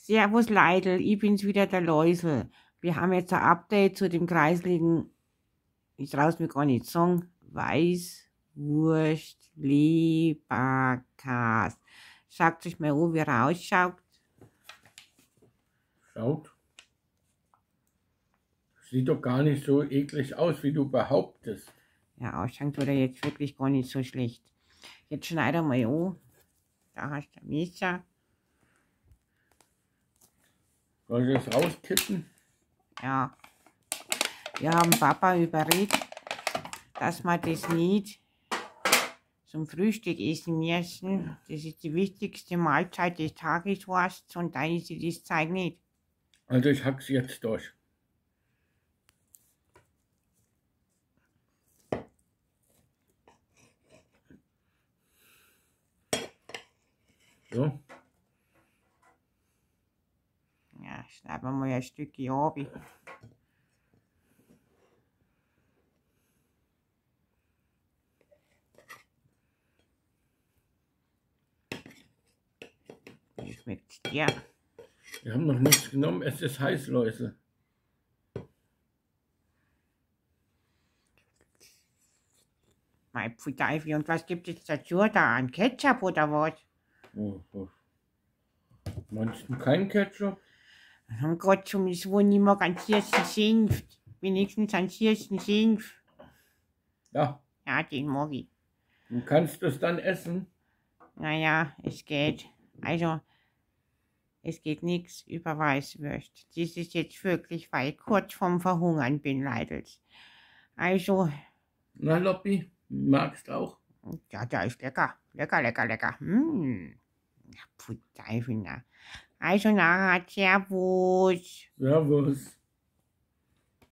Servus Leidl, ich bin's wieder, der Läusel. Wir haben jetzt ein Update zu dem kreisligen, ich traue mir gar nicht sagen, Weißwurst Leberkäse. Sagt euch mal an, wie er ausschaut. Schaut. Sieht doch gar nicht so eklig aus, wie du behauptest. Ja, ausschaut tut er jetzt wirklich gar nicht so schlecht. Jetzt schneid er mal an. Da hast du ein Messer. Soll ich das rauskippen? Ja. Wir haben Papa überredet, dass wir das nicht zum Frühstück essen müssen. Das ist die wichtigste Mahlzeit des Tages, weißt, und dann ist das Zeug nicht. Also ich hack's jetzt durch. So. Ja, schneiden wir mal ein Stückchen ab. Wie schmeckt's dir? Wir haben noch nichts genommen, es ist heiß, Läuse. Mein Pfui, und was gibt es dazu da? An Ketchup oder was? Oh. Meinst du kein Ketchup? Oh Gott, zum Sohn nicht mehr ganz ersten Senf. Wenigstens an ersten Senf. Ja. Ja, den mag ich. Du kannst es dann essen? Naja, es geht. Also, es geht nichts über Weißwürst. Das ist jetzt wirklich, weil ich kurz vorm Verhungern bin, Leidels. Also, Na, Loppi, magst auch? ja, der ist lecker. Lecker. Ja, Pfui, na. Also nachher, Servus. Servus.